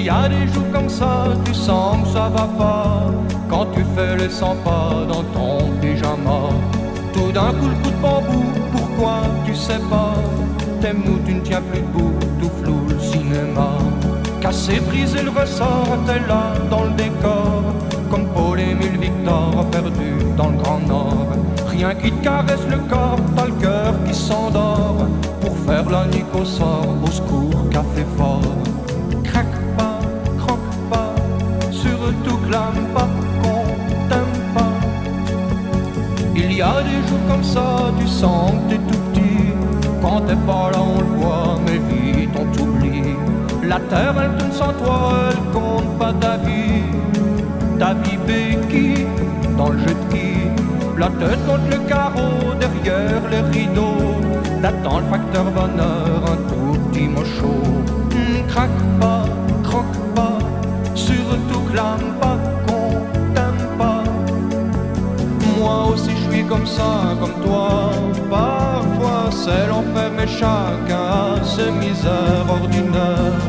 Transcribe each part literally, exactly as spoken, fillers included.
Il y a des jours comme ça, tu sens que ça va pas. Quand tu fais les cent pas dans ton pyjama, tout d'un coup le coup de bambou, pourquoi tu sais pas? T'es mou, tu ne tiens plus debout, tout flou le cinéma. Cassé, brisé le ressort, t'es là dans le décor, comme Paul-Émile Victor perdu dans le Grand Nord. Rien qui te caresse le corps, t'as le cœur qui s'endort, pour faire la nuit au sort, au secours, café fort. Craque pas, croque pas, surtout clame pas qu'on t'aime pas. Il y a des jours comme ça, tu sens que t'es tout petit. Quand t'es pas là on le voit, mais vite on t'oublie. La terre elle tourne sans toi, elle compte pas ta vie. Ta vie béquille dans le jeu de qui? La tête contre le carreau, derrière les rideaux. T'attends le facteur bonheur, un tout petit mot chaud. Mmh, craque pas, croque pas, surtout clame pas qu'on t'aime pas. Moi aussi je suis comme ça, comme toi. Parfois c'est l'enfer, mais chacun a ses misères ordinaires.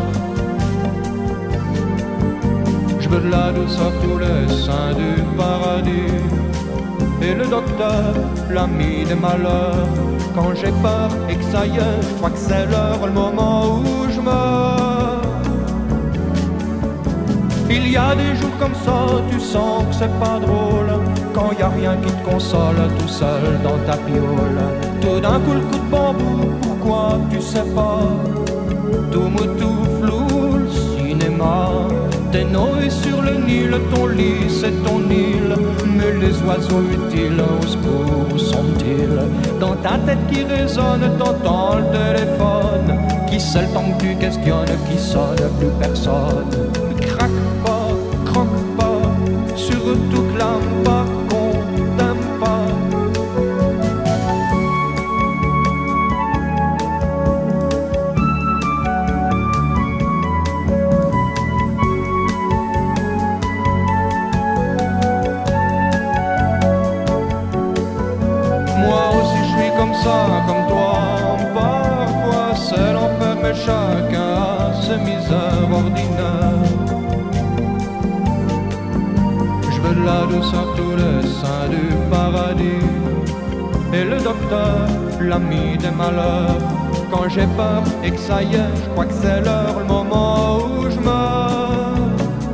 Je veux de la douceur, tous les saints du paradis. Et le docteur, l'ami des malheurs. Quand j'ai peur et que ça y est, je crois que c'est l'heure, le moment où je meurs. Il y a des jours comme ça, tu sens que c'est pas drôle. Quand y a rien qui te console, tout seul dans ta piole. Tout d'un coup le coup de bambou, pourquoi tu sais pas? Tout mou, tout flou, le cinéma. T'es noé sur le Nil, ton lit c'est ton île. Mais les oiseaux utiles, au secours, où sont-ils? Dans ta tête qui résonne, t'entends le téléphone. Qui c'est le temps que tu questionnes, qui sonne, plus personne. Craque pas, croque pas, surtout clame pas qu'on t'aime pas. Comme ça, comme toi, parfois c'est l'enfer, mais chacun a ses misères ordinaires. Je veux de la douceur, tous les saints du paradis. Et le docteur, l'ami des malheurs. Quand j'ai peur et que ça y est, je crois que c'est l'heure, le moment où je meurs.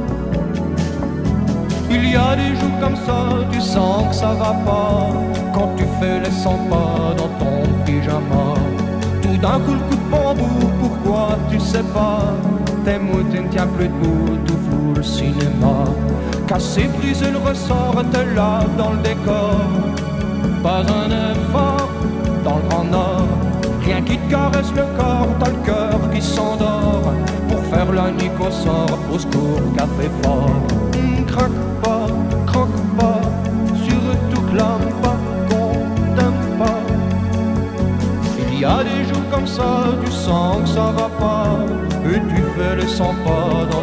Il y a des jours comme ça, tu sens que ça va pas. Quand tu fais les cent pas dans ton pyjama, tout d'un coup le coup de bambou, pourquoi tu sais pas? T'es mou, tu ne tiens plus debout, tout flou le cinéma. Cassé, brisé le ressort, t'es là dans le décor. Pas un effort dans le Grand Nord, rien qui te caresse le corps, t'as le cœur qui s'endort, pour faire la nuit qu'au sort, au secours, café fort. Mmh, craque pas, croque pas, surtout clame pas. Il y a des jours comme ça, tu sens que ça va pas, et tu fais les cent pas dans